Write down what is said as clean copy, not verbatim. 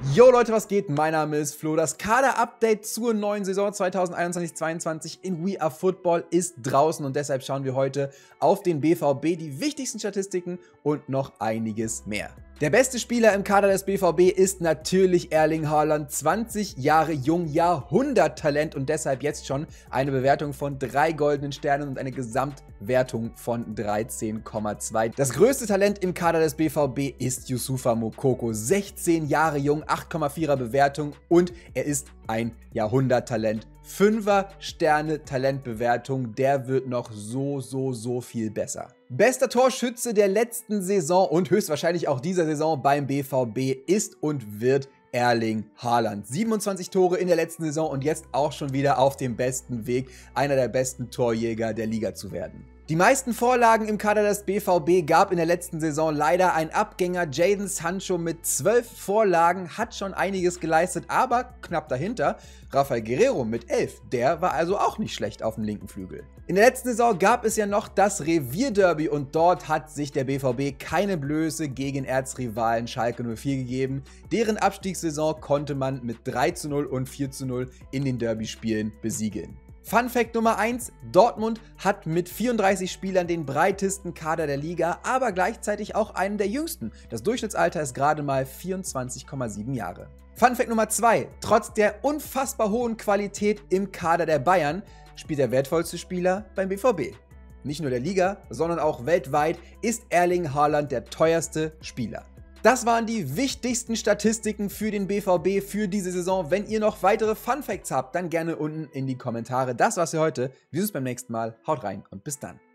Yo Leute, was geht? Mein Name ist Flo. Das Kader-Update zur neuen Saison 2021-22 in We Are Football ist draußen und deshalb schauen wir heute auf den BVB, die wichtigsten Statistiken und noch einiges mehr. Der beste Spieler im Kader des BVB ist natürlich Erling Haaland, 20 Jahre jung, Jahrhunderttalent und deshalb jetzt schon eine Bewertung von 3 goldenen Sternen und eine Gesamtwertung von 13,2. Das größte Talent im Kader des BVB ist Youssoufa Moukoko, 16 Jahre jung, 8,4er Bewertung und er ist ein Jahrhunderttalent. 5er Sterne Talentbewertung, der wird noch so viel besser. Bester Torschütze der letzten Saison und höchstwahrscheinlich auch dieser Saison beim BVB ist und wird Erling Haaland. 27 Tore in der letzten Saison und jetzt auch schon wieder auf dem besten Weg, einer der besten Torjäger der Liga zu werden. Die meisten Vorlagen im Kader des BVB gab in der letzten Saison leider ein Abgänger. Jadon Sancho mit 12 Vorlagen hat schon einiges geleistet, aber knapp dahinter Rafael Guerreiro mit 11. Der war also auch nicht schlecht auf dem linken Flügel. In der letzten Saison gab es ja noch das Revierderby und dort hat sich der BVB keine Blöße gegen Erzrivalen Schalke 04 gegeben. Deren Abstiegssaison konnte man mit 3:0 und 4:0 in den Derbyspielen besiegeln. Fun Fact Nummer 1, Dortmund hat mit 34 Spielern den breitesten Kader der Liga, aber gleichzeitig auch einen der jüngsten. Das Durchschnittsalter ist gerade mal 24,7 Jahre. Fun Fact Nummer 2, trotz der unfassbar hohen Qualität im Kader der Bayern spielt der wertvollste Spieler beim BVB. Nicht nur der Liga, sondern auch weltweit ist Erling Haaland der teuerste Spieler. Das waren die wichtigsten Statistiken für den BVB für diese Saison. Wenn ihr noch weitere Fun Facts habt, dann gerne unten in die Kommentare. Das war's für heute. Wir sehen uns beim nächsten Mal. Haut rein und bis dann.